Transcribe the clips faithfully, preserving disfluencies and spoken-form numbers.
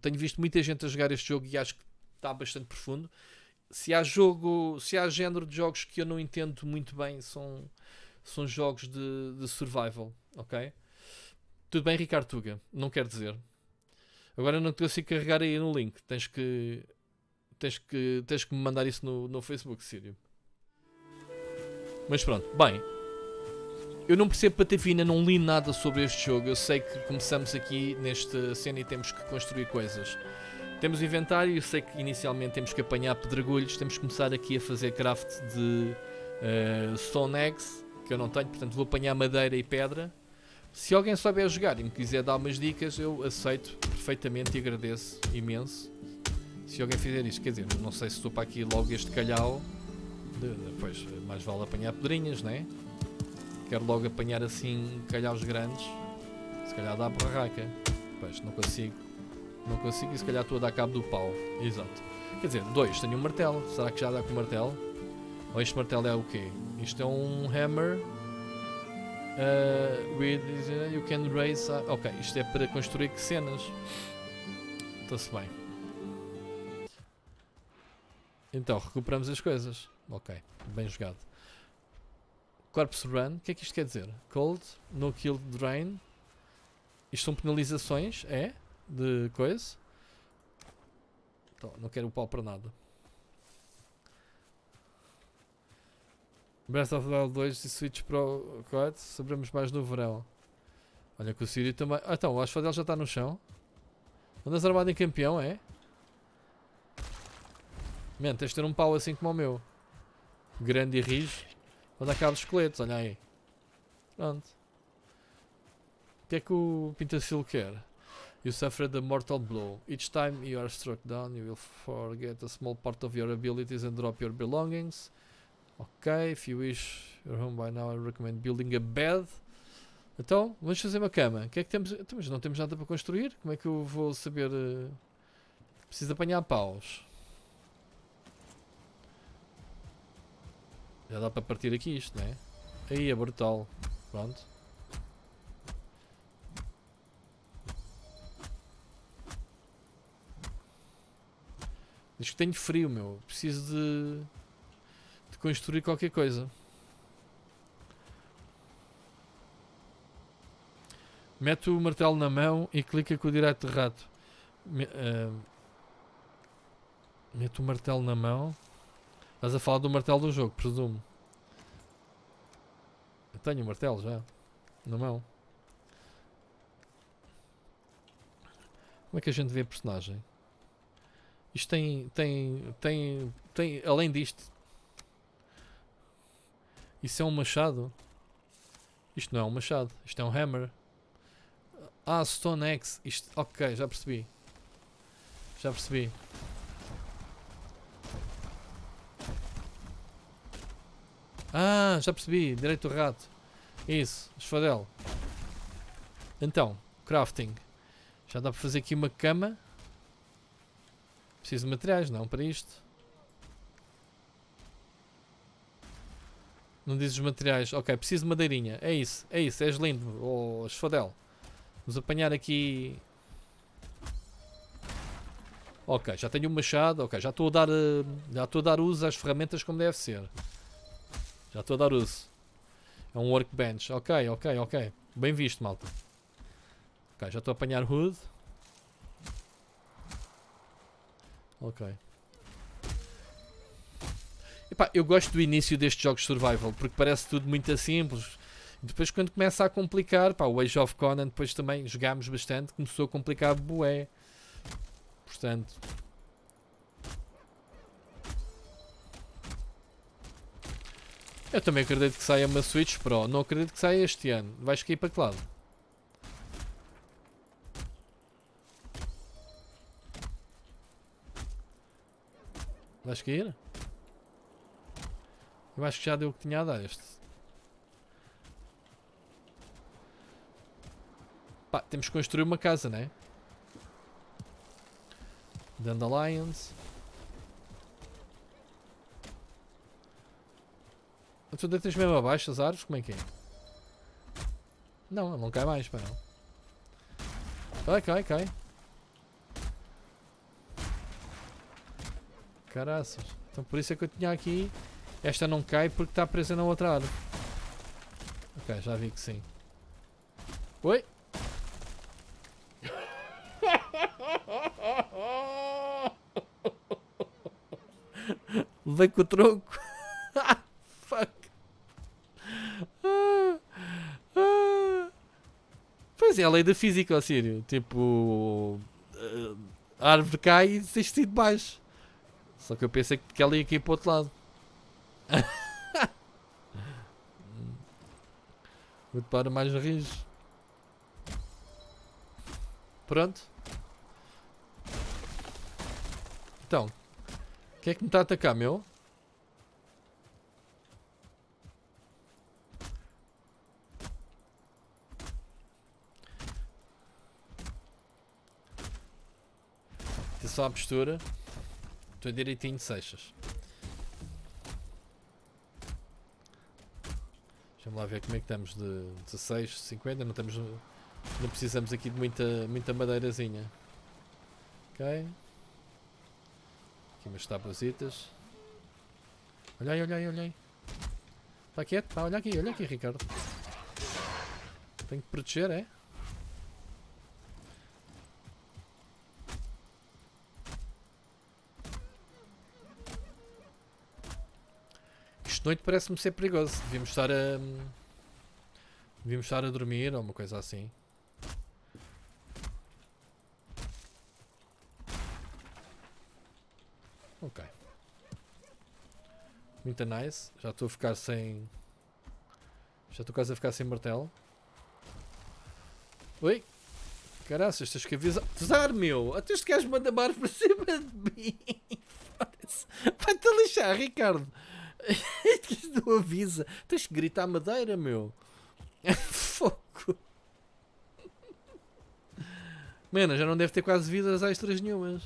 tenho visto muita gente a jogar este jogo e acho que está bastante profundo. Se há jogo, se há género de jogos que eu não entendo muito bem, são, são jogos de, de survival, ok? Tudo bem, Ricardo Tuga, não quer dizer. Agora não te consigo carregar aí no link, tens que tens que, tens que me mandar isso no, no Facebook, Sírio. Mas pronto, bem, eu não percebo patavina, não li nada sobre este jogo. Eu sei que começamos aqui nesta cena e temos que construir coisas. Temos inventário, eu sei que inicialmente temos que apanhar pedregulhos, temos que começar aqui a fazer craft de uh, stone eggs, que eu não tenho, portanto vou apanhar madeira e pedra. Se alguém souber jogar e me quiser dar umas dicas, eu aceito perfeitamente e agradeço imenso se alguém fizer isso. Quer dizer, não sei se estou para aqui logo este calhau, depois mais vale apanhar pedrinhas, né? Quero logo apanhar assim calhaus grandes, se calhar dá a barraca, pois não consigo. Não consigo e se calhar estou a dar cabo do pau. Exato. Quer dizer, dois, tenho um martelo. Será que já dá com o martelo? Ou este martelo é o quê? Isto é um hammer. Uh, with, you can raise... A... Ok, isto é para construir cenas. Está-se bem. Então, recuperamos as coisas. Ok, bem jogado. Corpse Run, o que é que isto quer dizer? Cold, no kill drain. Isto são penalizações, é? De coisa. Então, não quero o pau para nada. Breath of the Wild dois e Switch Pro quatro. Saberemos mais no verão. Olha que o Sírio também. Ah, então, o Asphodel já está no chão. Andas armado em campeão, é? Man, tens de ter um pau assim como o meu. Grande e rijo. Onde acaba os esqueletos, olha aí. Pronto. O que é que o Pintacil quer? You suffered a mortal blow. Each time you are struck down, you will forget a small part of your abilities and drop your belongings. Ok, if you wish your home by now, I recommend building a bed. Então, vamos fazer uma cama. O que é que temos? Então, mas não temos nada para construir? Como é que eu vou saber? Uh... Preciso apanhar paus. Já dá para partir aqui isto, não é? Aí é brutal. Pronto. Diz que tenho frio, meu. Preciso de, de construir qualquer coisa. Mete o martelo na mão e clica com o direito de rato. Me, uh, mete o martelo na mão. Estás a falar do martelo do jogo, presumo. Eu tenho o martelo já. Na mão. Como é que a gente vê a personagem? Isto tem, tem, tem, tem, além disto, isso é um machado. Isto não é um machado, isto é um hammer. Ah, Stone Axe, isto, ok, já percebi. Já percebi. Ah, já percebi, direito do rato. Isso, esfadel. Então, crafting. Já dá para fazer aqui uma cama. Preciso de materiais, não, para isto. Não dizes os materiais. Ok, preciso de madeirinha. É isso, é isso, és lindo, oh, esfadel. Vamos apanhar aqui. Ok, já tenho um machado. Ok, já estou a dar, já estou a dar uso às ferramentas como deve ser. Já estou a dar uso. É um workbench. Ok, ok, ok. Bem visto, malta. Ok, já estou a apanhar wood. Ok. Epá, eu gosto do início destes jogos survival porque parece tudo muito simples. Depois quando começa a complicar, pá, o Age of Conan depois também jogámos bastante, começou a complicar bué. Portanto, eu também acredito que saia uma Switch Pro, não acredito que saia este ano. Vais cair para que lado? Vais cair? Eu acho que já deu o que tinha a dar este. Pá, temos que construir uma casa, né? Dandelions. Tu deitas mesmo abaixo as árvores? Como é que é? Não, não cai mais, pá, não. Cai, cai, cai. Caraças. Então por isso é que eu tinha aqui. Esta não cai porque está presa na outra árvore. Ok, já vi que sim. Oi? Levei com o tronco. Fuck. Ah, ah. Pois é, a lei da física, ó Sírio. Tipo, a árvore cai e tens de ir de baixo. Só que eu pensei que ela ia cair para o outro lado. Vou-te parar mais rijo. Pronto. Então, o que é que me está a atacar, meu? Tem só a postura. Estou direitinho de seixas. Deixa-me lá ver como é que estamos de dezasseis, cinquenta. Não, estamos, não precisamos aqui de muita, muita madeirazinha. Ok. Aqui umas tabuzitas. Olha aí, olha aí, olha aí. Está quieto? Tá, olha aqui, olha aqui, Ricardo. Tenho que proteger, é? Isto de noite parece-me ser perigoso. Devíamos estar a... Devíamos estar a dormir ou uma coisa assim. Ok. Muito nice. Já estou a ficar sem... Já estou quase a ficar sem martelo. Oi? Caraças, estas cabeças... Tesar, meu! Até este gajo manda mar para cima de mim. Vai-te a lixar, Ricardo. Não avisa. Tens que gritar madeira, meu. Fogo. Mano, já não deve ter quase vidas extras nenhumas.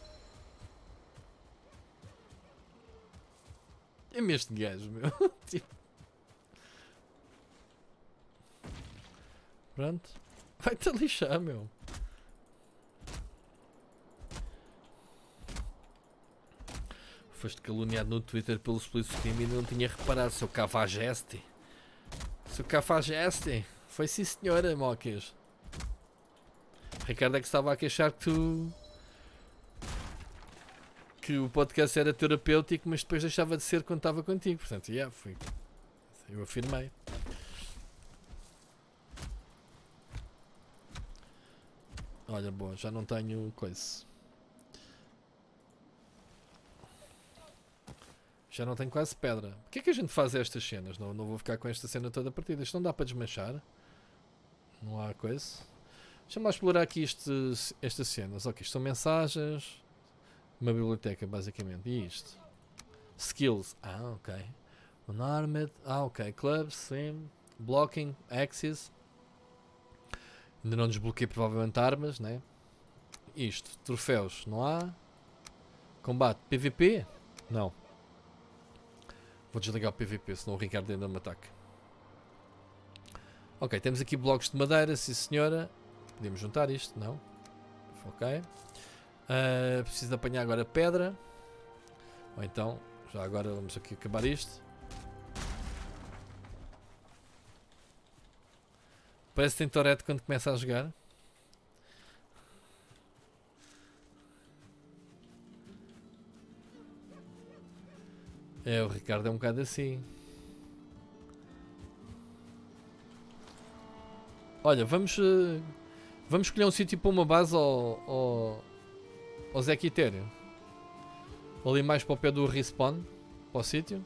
É-me este gajo, meu. Tipo... Pronto. Vai-te a lixar, meu. Foste caluniado no Twitter pelo Split Screen e não tinha reparado. Seu cafajeste. Seu cafajeste. Foi sim, senhora, Mocas. Ricardo é que estava a queixar que tu... que o podcast era terapêutico, mas depois deixava de ser quando estava contigo. Portanto, yeah, fui. Eu afirmei. Olha, bom, já não tenho coisa. Já não tenho quase pedra. O que é que a gente faz a estas cenas? Não, não vou ficar com esta cena toda partida. Isto não dá para desmanchar. Não há coisa. Deixa-me lá explorar aqui este, estas cenas. Ok, isto são mensagens. Uma biblioteca, basicamente. E isto? Skills. Ah, ok. Unarmed. Ah, ok. Club, Swim. Blocking. Axis. Ainda não desbloqueei provavelmente armas, né? Isto. Troféus. Não há. Combate. P V P? Não. Vou desligar o P V P, senão o Ricardo ainda me ataca. Ok, temos aqui blocos de madeira, sim senhora. Podemos juntar isto, não? Ok. Uh, preciso de apanhar agora pedra. Ou então, já agora vamos aqui acabar isto. Parece que tem Tourette quando começa a jogar. É, o Ricardo é um bocado assim. Olha, vamos uh, vamos escolher um sítio para uma base ao, ao, ao Zé Quitério. Ali mais para o pé do respawn. Para o sítio.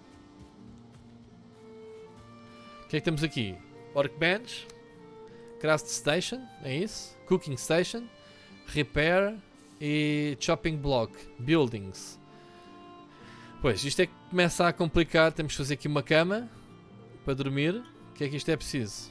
O que é que temos aqui? Workbench. Craft Station. É isso? Cooking Station. Repair. E Chopping Block. Buildings. Pois, isto é que começa a complicar. Temos que fazer aqui uma cama para dormir. O que é que isto é preciso?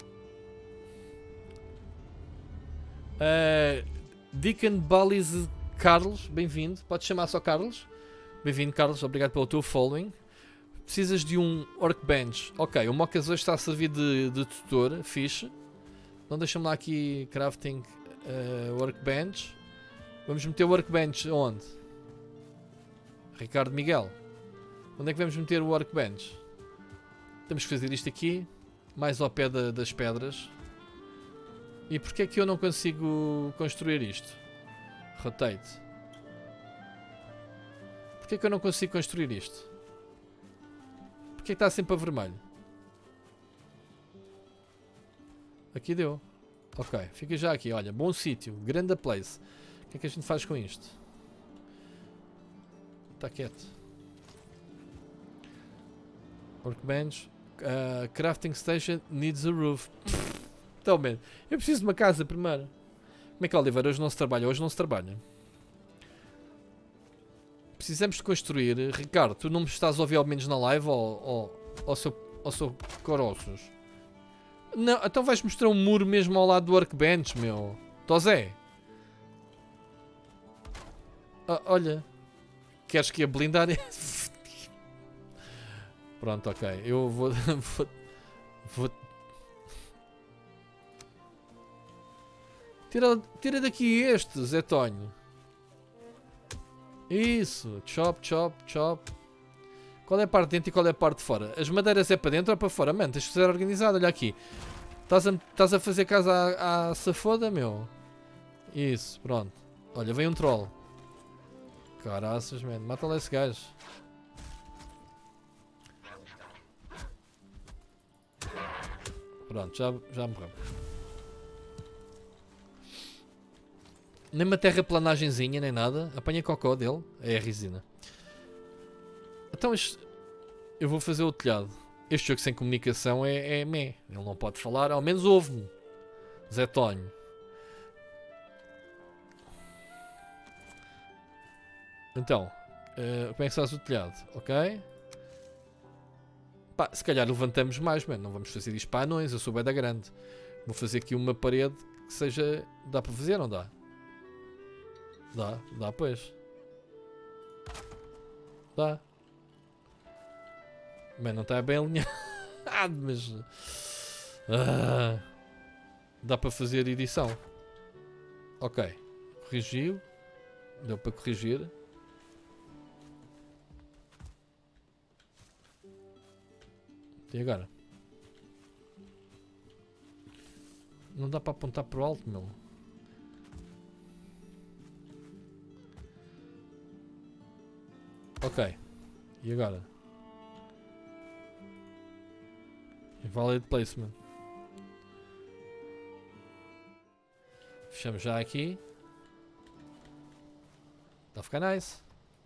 Uh, Deacon Ballis Carlos, bem-vindo. Podes chamar só Carlos. Bem-vindo, Carlos. Obrigado pelo teu following. Precisas de um workbench. Ok, o Mocas hoje está a servir de, de tutor. Fixe. Então deixa-me lá aqui crafting uh, workbench. Vamos meter o workbench onde? Ricardo Miguel. Onde é que vamos meter o workbench? Temos que fazer isto aqui. Mais ao pé da, das pedras. E porquê é que eu não consigo construir isto? Rotate. Porquê é que eu não consigo construir isto? Porquê é que está sempre a vermelho? Aqui deu. Ok, fica já aqui. Olha, bom sítio. Grande place. O que é que a gente faz com isto? Está quieto. Workbench. Uh, crafting station needs a roof. Então, man, eu preciso de uma casa primeiro. Como é que é, Oliveira? Hoje não se trabalha. Hoje não se trabalha. Precisamos de construir. Ricardo, tu não me estás a ouvir ao menos na live ou, ou, ou seu, ou seu Corossos? Não, então vais mostrar um muro mesmo ao lado do workbench, meu. Tosé. Ah, olha. Queres que a blindar? Pronto, ok. Eu vou... vou, vou... Tira, tira daqui este, Zé Tonho. Isso. Chop, chop, chop. Qual é a parte de dentro e qual é a parte de fora? As madeiras é para dentro ou para fora? Mano, tens que ser organizado. Olha aqui. Estás a, estás a fazer casa à, à safoda, meu? Isso, pronto. Olha, vem um troll. Caraças, mano. Mata lá esse gajo. Pronto, já, já morreu. Nem uma terraplanagenzinha, nem nada. Apanha cocó dele. É a resina. Então isto... Eu vou fazer o telhado. Este jogo sem comunicação é, é meh. Ele não pode falar. Ao menos ouve-me. Zé Tonho. Então. Uh, como é que se faz o telhado? Ok. Pá, se calhar levantamos mais, mano. Não vamos fazer isto para anões. Eu sou bué da grande. Vou fazer aqui uma parede que seja... Dá para fazer, não dá? Dá, dá pois. Dá. Mas não está bem alinhado, mas... Ah, dá para fazer edição. Ok. Corrigiu. Deu para corrigir. E agora? Não dá para apontar para o alto, meu. Ok. E agora? Invalid placement. Fechamos já aqui. Está a ficar nice.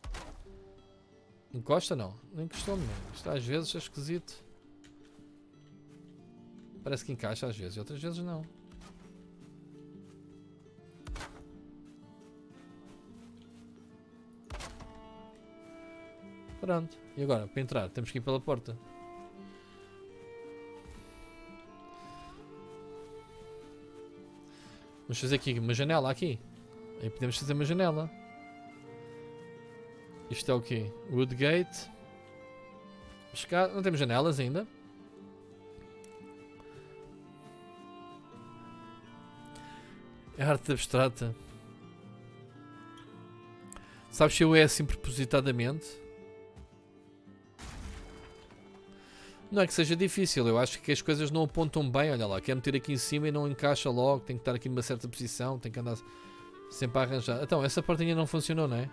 Encosta não? Não encostou-me. Isto às vezes é esquisito. Parece que encaixa às vezes, outras vezes não. Pronto. E agora, para entrar, temos que ir pela porta. Vamos fazer aqui uma janela aqui. Aí podemos fazer uma janela. Isto é o quê? Woodgate. Não temos janelas ainda. É arte abstrata. Sabes se eu é assim propositadamente? Não é que seja difícil, eu acho que as coisas não apontam bem, olha lá, quer meter aqui em cima e não encaixa logo, tem que estar aqui numa certa posição, tem que andar sempre a arranjar. Então, essa portinha não funcionou, não é?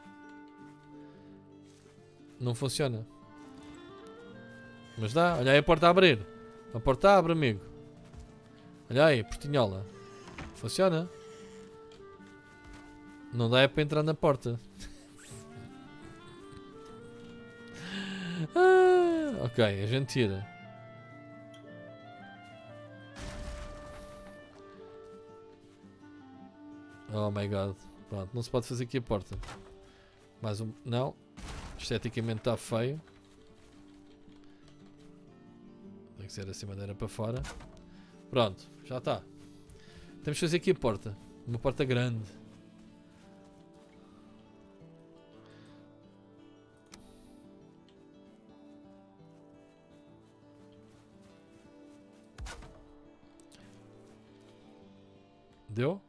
Não funciona. Mas dá, olha aí a porta a abrir. A porta abre, amigo. Olha aí, portinhola. Funciona. Não dá é para entrar na porta. Ah, ok, a gente tira. Oh my god. Pronto, não se pode fazer aqui a porta. Mais um. Não. Esteticamente está feio. Tem que ser assim, madeira para fora. Pronto, já está. Temos que fazer aqui a porta. Uma porta grande. Deu?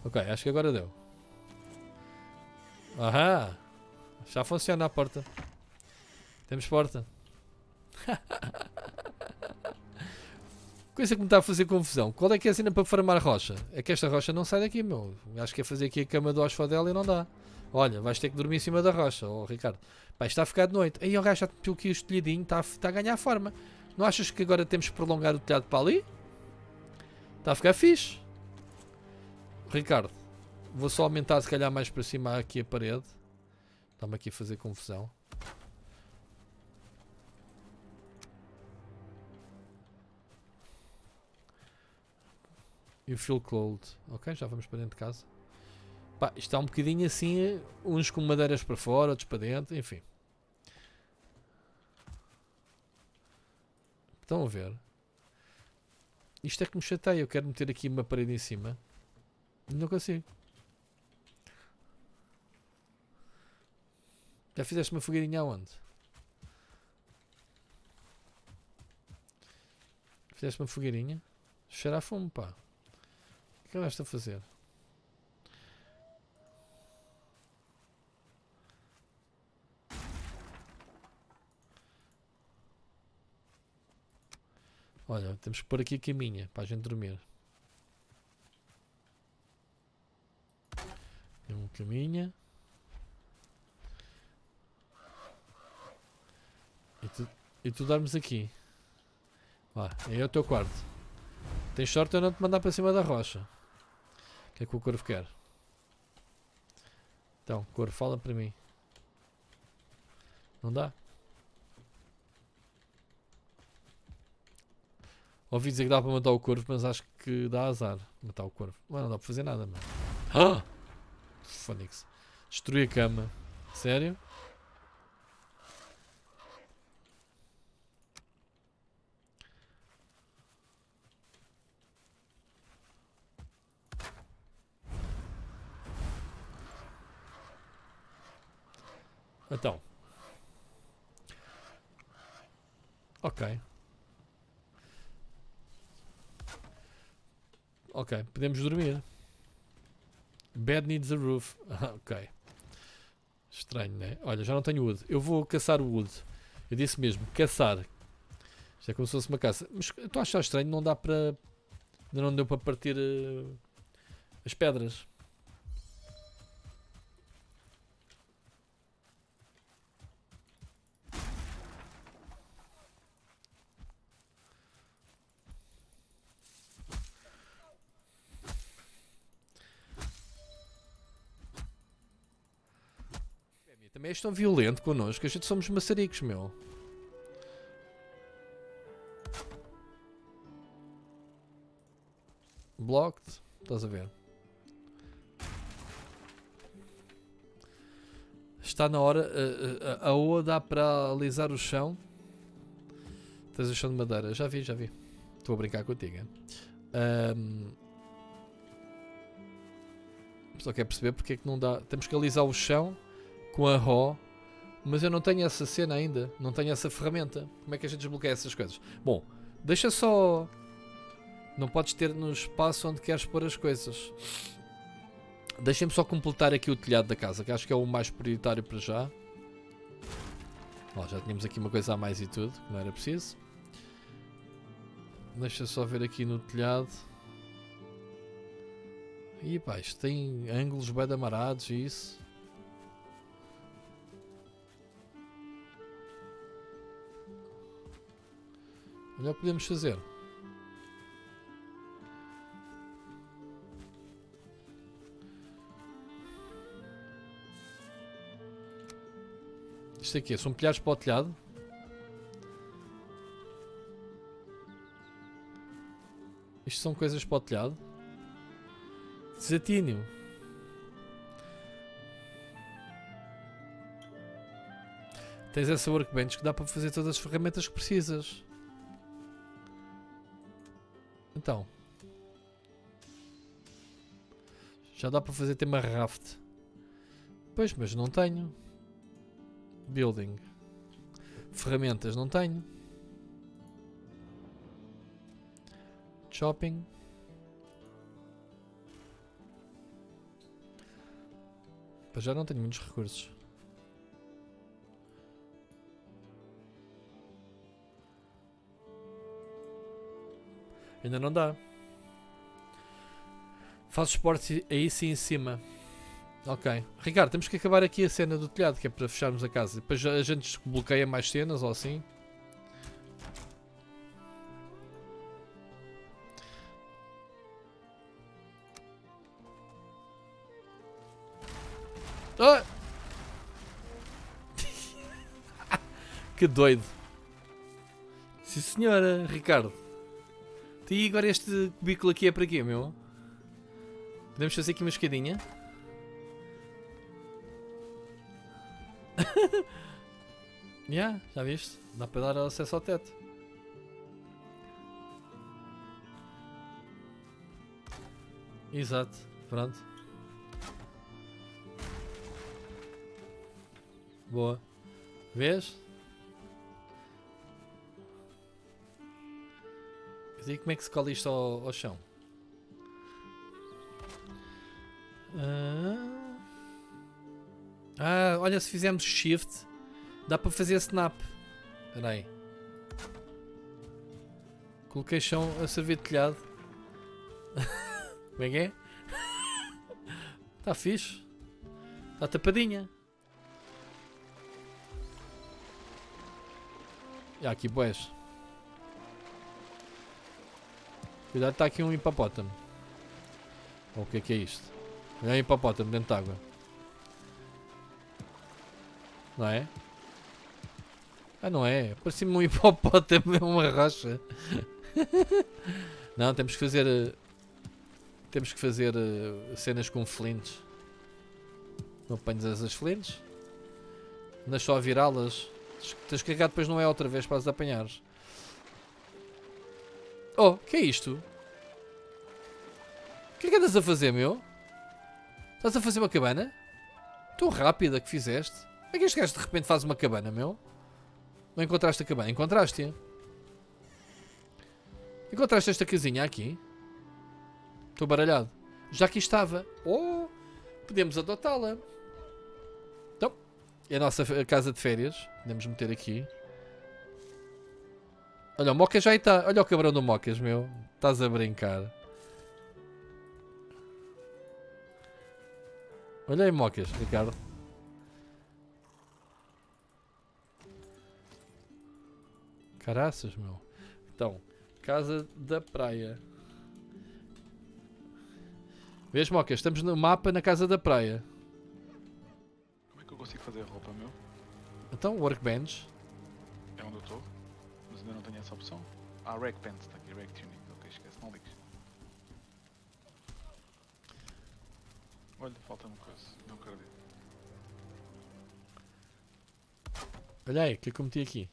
Ok, acho que agora deu. Aham! Já funciona a porta. Temos porta. Coisa que me está a fazer confusão. Qual é que é a cena para farmar rocha? É que esta rocha não sai daqui, meu. Acho que é fazer aqui a cama do Osfodel e não dá. Olha, vais ter que dormir em cima da rocha, oh, Ricardo. Pá, está a ficar de noite. Aí o gajo já meteu aqui o telhadinho, está a, está a ganhar forma. Não achas que agora temos que prolongar o telhado para ali? Está a ficar fixe. Ricardo, vou só aumentar se calhar mais para cima aqui a parede. Está-me aqui a fazer confusão. E o feel cold. Ok, já vamos para dentro de casa. Pá, isto está um bocadinho assim, uns com madeiras para fora, outros para dentro, enfim. Estão a ver? Isto é que me chateia, eu quero meter aqui uma parede em cima. Não consigo. Já fizeste uma fogueirinha aonde? Fizeste uma fogueirinha? Cheira a fumo, pá. O que é que vais a fazer? Olha, temos que pôr aqui a caminha para a gente dormir. Tem um caminha. E tu, e tu dormes aqui. Vá, aí é o teu quarto. Tens sorte eu não te mandar para cima da rocha. O que é que o corvo quer? Então, corvo, fala para mim. Não dá? Ouvi dizer que dá para matar o corvo, mas acho que dá azar matar o corvo. Mas não dá para fazer nada, mano. Ah! Fónix. Destruir a cama. Sério? Então. Ok. Ok, podemos dormir. Bed needs a roof. Ok. Estranho, né? Olha, já não tenho wood. Eu vou caçar o wood. Eu disse mesmo, caçar. Isto é como se fosse uma caça. Mas estou a achar estranho, não dá para... Ainda não deu para partir uh, as pedras. Também és tão violento connosco, a gente somos maçaricos, meu. Blocked, estás a ver? Está na hora, a, a, a oa dá para alisar o chão. Tens o chão de madeira, já vi, já vi. Estou a brincar contigo, hein? Um, só quer perceber porque é que não dá. Temos que alisar o chão com a raw, mas eu não tenho essa cena ainda, não tenho essa ferramenta. Como é que a gente desbloqueia essas coisas? Bom, deixa só. Não podes ter no espaço onde queres pôr as coisas. Deixem-me só completar aqui o telhado da casa, que acho que é o mais prioritário para já. Ó, já tínhamos aqui uma coisa a mais e tudo, que não era preciso. Deixa só ver aqui no telhado. Ih pá, isto tem ângulos bem amarados e isso. Olha o que podemos fazer. Isto aqui são pilhares para o telhado. Isto são coisas para o telhado. Desatínio. Tens essa workbench que dá para fazer todas as ferramentas que precisas. Então. Já dá para fazer tema raft. Pois, mas não tenho. Building. Ferramentas não tenho. Shopping. Eu já não tenho muitos recursos. Ainda não dá. Faz esporte aí sim em cima. Ok. Ricardo, temos que acabar aqui a cena do telhado, que é para fecharmos a casa. Depois a gente desbloqueia mais cenas ou assim. Ah! Que doido. Sim senhora, Ricardo. E agora este cubículo aqui é para quê, meu? Podemos fazer aqui uma escadinha? Yeah, já viste? Dá para dar acesso ao teto. Exato, pronto. Boa. Vês? E como é que se cola isto ao, ao chão? Ah. ah, olha, se fizermos shift, dá para fazer snap. Espera aí. Coloquei chão a servir de telhado. Como é que é? Está fixe. Está tapadinha. E há aqui boés. Cuidado, está aqui um hipopótamo. Oh, o que é que é isto? É um hipopótamo dentro de água. Não é? Ah, não é? Parecia-me um hipopótamo, é uma rocha. Não, temos que fazer... Uh, temos que fazer uh, cenas com flints. Não apanhas essas flints? Andas só a virá-las. Tens que carregar depois não é outra vez para as apanhares. Oh, que é isto? O que é que andas a fazer, meu? Estás a fazer uma cabana? Tão rápida que fizeste. Como é que este gajo de repente faz uma cabana, meu? Não encontraste a cabana? Encontraste-a? Encontraste esta casinha aqui? Estou baralhado. Já aqui estava. Oh! Podemos adotá-la. Então, é a nossa casa de férias. Podemos meter aqui. Olha, o Mocas já aí está. Olha o cabrão do Mocas, meu. Estás a brincar. Olha aí, Mocas, Ricardo. Caraças, meu. Então, casa da praia. Vês, Mocas? Estamos no mapa na casa da praia. Como é que eu consigo fazer roupa, meu? Então, workbench. É onde eu estou? Mas ainda não tenho essa opção. Ah, Rag Pants, está aqui, Rag Tunic. Ok, esquece, não ligues. Olha, falta-me coisa, não acredito. Olha aí, o que é que eu meti aqui?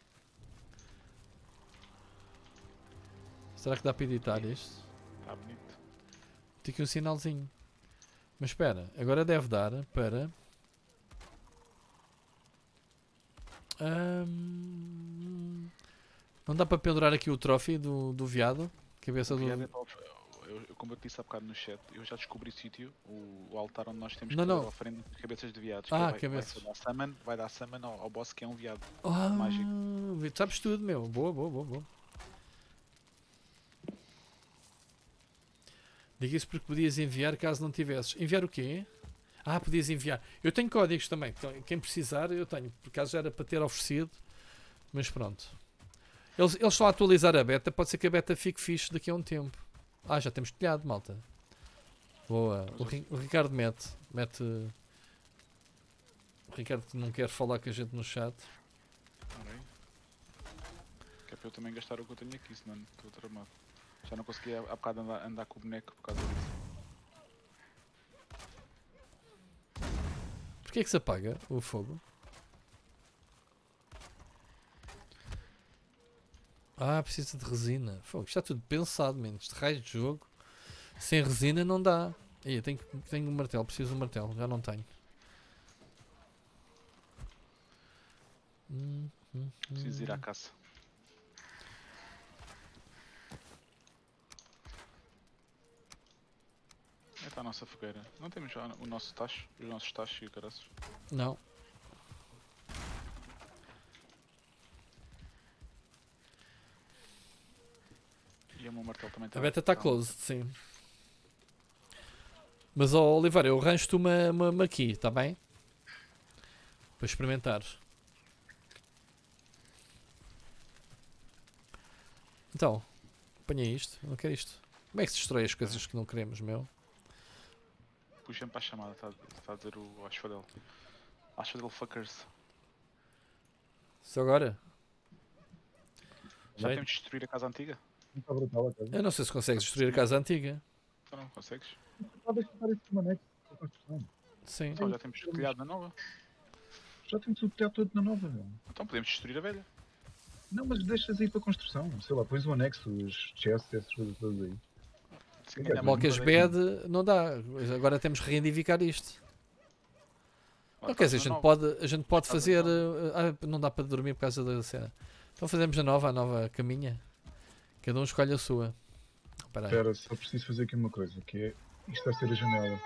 Será que dá para editar isto? Está bonito. Tem aqui um sinalzinho. Mas espera, agora deve dar para... Hum... Não dá para pendurar aqui o trophy do, do veado? Cabeça O do... viado é para of- eu, eu, como eu te disse há bocado no chat, eu já descobri sítio, o, o altar onde nós temos Não, que não. fazer oferenda de cabeças de viados. Ah, que vai, cabeças. Vai dar summon, vai dar summon ao, ao boss que é um viado. Ah, mágico. sabes tudo, meu. Boa, boa, boa, boa. Diga isso porque podias enviar caso não tivesses. Enviar o quê? Ah, podias enviar. Eu tenho códigos também. Então, quem precisar, eu tenho. Por acaso já era para ter oferecido. Mas pronto. Eles, eles estão a atualizar a beta. Pode ser que a beta fique fixe daqui a um tempo. Ah, já temos telhado, malta. Boa. O, Ri- o Ricardo mete. Mete. O Ricardo que não quer falar com a gente no chat. Alright. Que é para eu também gastar o que eu tenho aqui, senão estou tramado. Já não conseguia há bocado andar, andar com o boneco por causa disso. Porquê é que se apaga o fogo? Ah, precisa de resina. Fogo, está tudo pensado, menos de raios de jogo. Sem resina não dá. Aí, eu tenho, tenho um martelo, preciso de um martelo, já não tenho. Hum, hum, Preciso ir à hum. caça. está a nossa fogueira? Não temos já o nosso tacho, os nossos tachos e o caraças. Não. E o meu martelo também está. A beta está closed, sim. Mas, ó Oliveira, eu arranjo-te uma, uma, uma aqui, está bem? Para experimentares. Então, apanhei isto, eu não quero isto. Como é que se destrói as coisas que não queremos, meu? Puxa-me para a chamada, está tá a dizer o Asphodel. Asphodel fuckers. Só agora? Já Vai. temos de destruir a casa antiga? Não está brutal a casa. Eu não sei se consegues destruir a casa antiga. Então não consegues? Talvez tentar esse maneco para construção. Sim. Então já temos telhado na nova. Já temos o telhado todo na nova, meu. Então podemos destruir a velha. Não, mas deixas aí para construção. Sei lá, pões o anexo, os chests, essas coisas todas aí. Sim, Ok, ainda há Mocas madeira. bed não dá. Agora temos que reivindicar isto. Olha, Não quer dizer, a faz uma gente nova. pode, a gente pode Faz fazer. uma uh, ah, não dá para dormir por causa da cena. Então fazemos a nova, a nova caminha. Cada um escolhe a sua. Espera aí. Espera, só preciso fazer aqui uma coisa, que é... Isto vai ser a janela.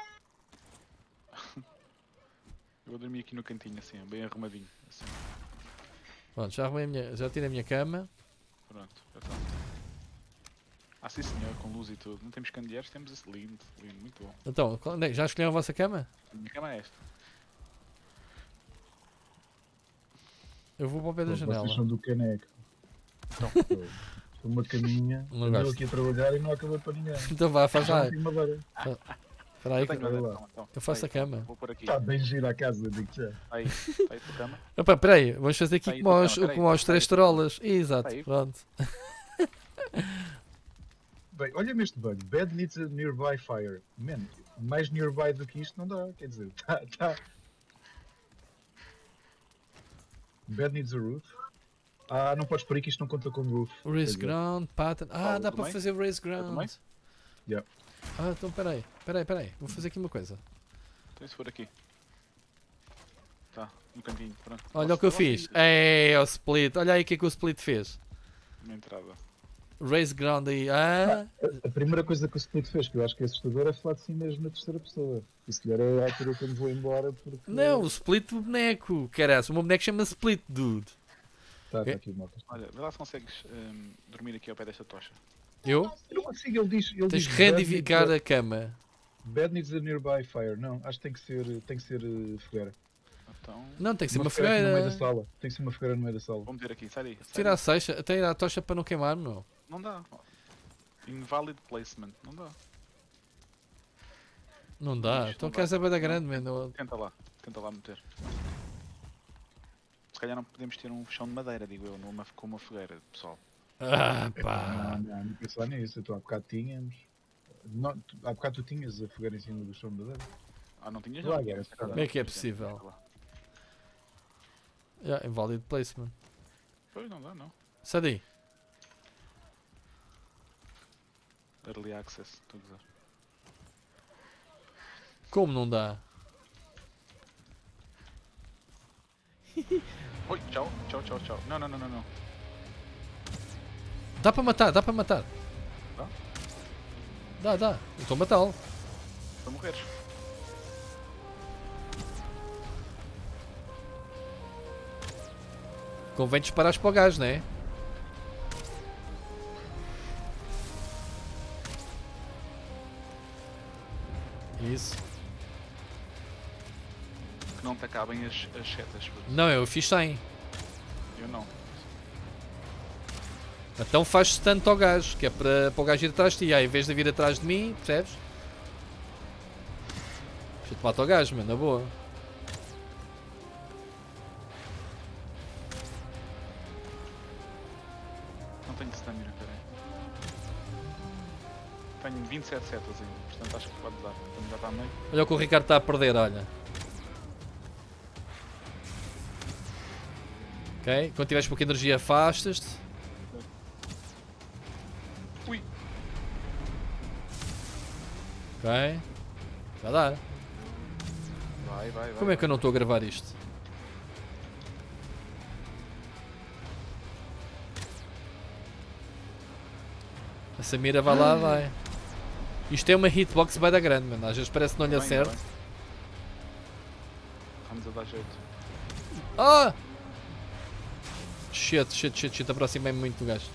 Eu vou dormir aqui no cantinho, assim, bem arrumadinho. Assim. Pronto, já, arrumei a minha, já tirei a minha cama. Pronto, já está. Ah, sim senhor, com luz e tudo. Não temos candeeiros, temos esse lindo, lindo, muito bom. Então, qual- já escolheram a vossa cama? A minha cama é esta. Eu vou para o pé da Pô, janela. vocês são do caneco. Não. Foi uma caminha, Não andou gosto. aqui a trabalhar e não acabou para ninguém. Então vá, faz já. Já tem madeira. Espera aí, Eu tenho que madeira, lá. então, então. eu faço Tá a aí, cama. Vou pôr aqui. Está bem gira a casa, digo já. Tá aí, tá aí a tua cama. Opa, espera aí, vamos fazer aqui Tá aí, como tá, aos, peraí, como aos tá três aí. tarolas. Exato, Tá aí. pronto. Bem, olha-me este bug. Bed needs a nearby fire. Man, mais nearby do que isto não dá, quer dizer, tá, tá. Bed needs a roof. Ah, não podes por aí que isto não conta como roof. Raise Quer dizer, ground, pattern. Ah, Qual, dá do para meio? fazer raise do ground. meio? Yeah. Ah, então espera aí, espera aí, espera aí. Vou fazer aqui uma coisa. Então se for aqui. Tá, no cantinho, pronto. Olha o que eu fiz. É, o split. Olha aí o que é que o split fez. Uma entrada. Raise ground aí. Ah, A primeira coisa que o Split fez, que eu acho que é assustador, é falar de si mesmo na terceira pessoa. E se calhar é a altura que eu me vou embora porque. não, o split do boneco. Caraca, o meu boneco chama split, dude. Tá, Ok. tá aqui, malta. Olha, vê lá se consegues hum, dormir aqui ao pé desta tocha. Eu? Eu não consigo, ele diz. Ele Tens diz que bed reivindicar needs a cama. a- Bed needs a nearby fire. Não, acho que tem que ser, tem que ser uh, fogueira. Então, Não, tem que ser uma fogueira aqui no meio da fogueira. sala. Tem que ser uma fogueira no meio da sala. vou meter aqui, sai daí. sai Tira a daí. seixa, até ir à tocha para não queimar, meu. Não dá. Invalid placement, não dá. Não dá. Isto Então não queres dá. a banda grande, mano. Tenta lá, tenta lá meter. Se calhar não podemos ter um chão de madeira, digo eu, numa, com uma fogueira, pessoal. Ah, Não, pá. não, não pensar nisso. Então há bocado tínhamos. Não, tu- há bocado tu tinhas a fogueira em cima do chão de madeira. Ah, não tinhas Lá, não? agora, Tinha, como é que é tinha, possível? tinha lá. Yeah, invalid placement. Pois, não dá, não. Sai daí. Early access, estou a gozar. Como não dá? Oi, tchau, tchau, tchau, tchau. Não, não, não, não, não. Dá para matar, dá para matar. Dá? Dá, dá. Eu estou a matá-lo. Para morreres. Convém disparares para o gajo, não é? Isso. Que não te acabem as, as setas. puto. Não, eu fiz cem. Eu não. Então faz tanto ao gajo, que é para, para o gajo ir atrás de ti. Aí, em vez de vir atrás de mim, percebes? Deixa-te matar o gajo, mano, na boa. Não tenho stamina, peraí. Tenho vinte e sete setas ainda, portanto acho que pode dar. Quando já está a meio. Olha o que o Ricardo está a perder, olha. Ok? Quando tiveres pouca energia, afastas-te. Ui! Ok? Já dá. Vai, vai, vai. Como é que eu não estou a gravar isto? A Samira vai lá, vai. Isto é uma hitbox by da grande, mano. Às vezes parece que não lhe Bem, acerta. bem. Estamos a dar jeito. Ah! Shit, shit, shit, shit. Aproximei-me muito do gajo.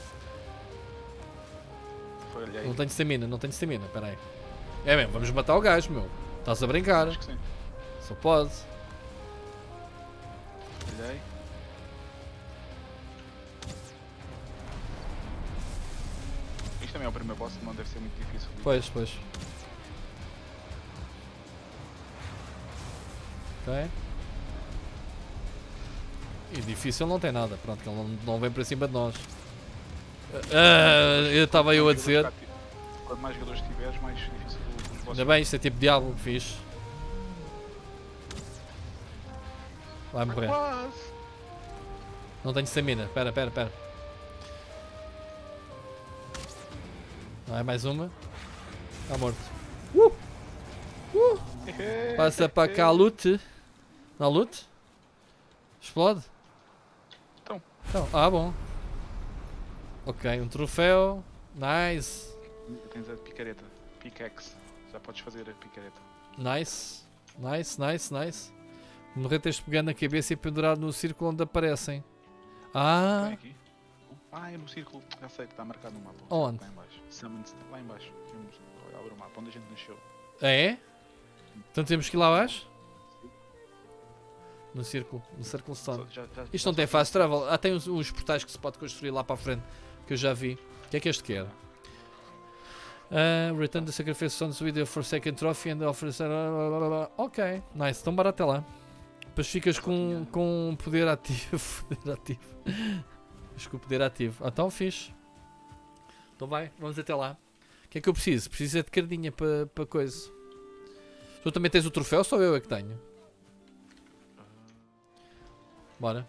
Falhei. Não tenho stamina, não tenho stamina. Pera aí. É mesmo, vamos matar o gajo, meu. Estás a brincar. Acho que sim. Só pode. Falhei. Isto também é o primeiro boss, não deve ser muito difícil. Pois, pois. Ok. E difícil não tem nada, pronto, que ele não, não vem para cima de nós. Ah, eu estava eu a dizer. Quanto mais jogadores tiveres, mais difícil os bosses. Ainda bem, isto é tipo Diablo, fixe. Vai morrer. Quase. Não tenho stamina, pera, pera, pera. Não é mais uma? Está morto. Uh! Uh! Passa para cá a loot. Na loot? Explode? Então. Então, ah, bom. Ok, um troféu. Nice. Tens a picareta. Pickaxe. Já podes fazer a picareta. Nice. Nice, nice, nice. Morrer tens de pegar na cabeça e pendurar no círculo onde aparecem. Ah! Vem aqui. Ah, é no círculo. Já sei que está marcado no mapa. Onde? Lá em baixo. Summons, lá em baixo. Vamos olhar o mapa onde a gente nasceu. É? Então temos que ir lá abaixo? No círculo, no Circle Stone. Já- já- Isto já não tem só- fast travel. Ah, tem uns, uns portais que se pode construir lá para a frente. Que eu já vi. O que é que este quer? Uh, return the sacrifice stones with the forsaken trophy and offer... Ok, nice. Então bora até lá. Depois ficas com, com poder ativo. Poder ativo. Ficas com o poder ativo. Ah, então fixe. Então vai, vamos até lá. O que é que eu preciso? Preciso é de cardinha para pa coisa. Tu também tens o troféu ou só eu é que tenho? Bora.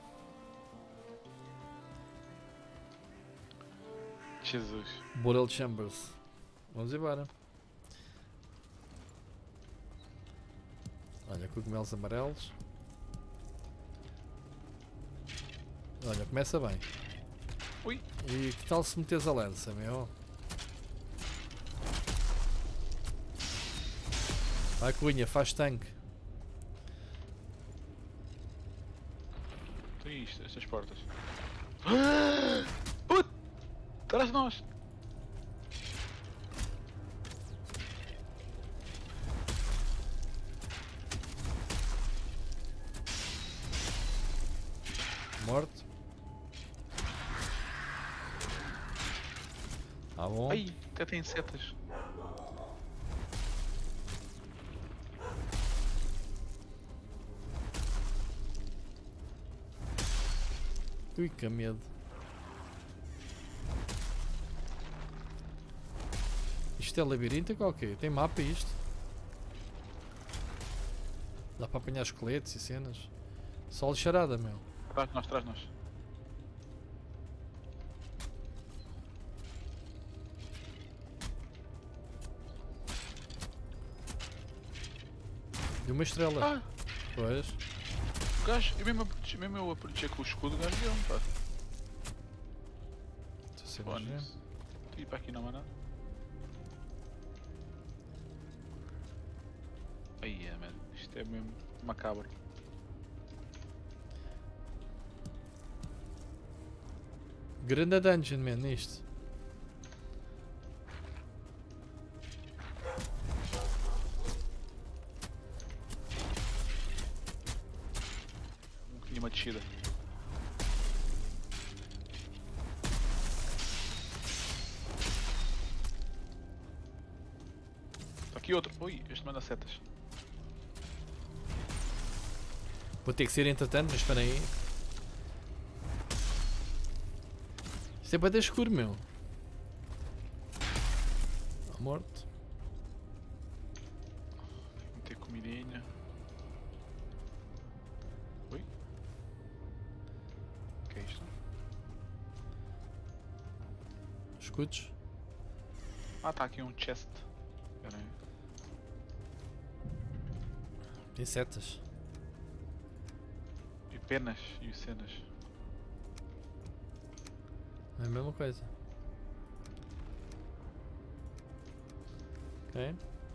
Jesus. Boral Chambers. Vamos embora. Olha, cogumelos amarelos. Olha, começa bem. Ui. E que tal se meteres a lança, meu? Vai, Cunha, faz tanque. Tem isto, estas portas. Put! Atrás de nós! Morto. Tá bom. Ai, até tem setas. Ui, que medo. Isto é labirinto ou qualquer? Tem mapa isto? Dá para apanhar esqueletos e cenas. Só lixarada, meu. Atrás de nós, atrás de nós. De uma estrela. Ah, Pois. o gajo, eu mesmo, a proteger- mesmo eu a proteger com o escudo, o gajo deu-me, pá. Estou a ser Bom, nojento. nisso. Tu ir para aqui não há nada. Aí é, mano. Isto é mesmo macabro. Grande dungeon, man, isto. E uma descida. Tá aqui outro. Ui, este manda setas. Vou ter que ser entretanto, mas espera aí. Isto é para ter escuro, meu. Tá morto. Meter comidinha. Ui. O que é isto? Escudos. Ah, tá aqui um chest. Espera aí. Tem setas. E penas e cenas. É a mesma coisa. Ok.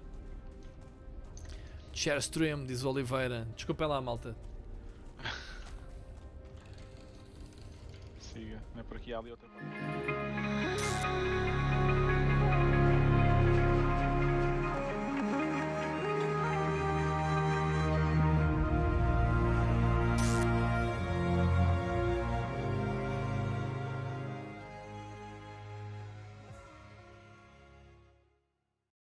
Sharestream, diz o Oliveira. Desculpem lá, malta. Siga, não é por aqui, há ali outra parte.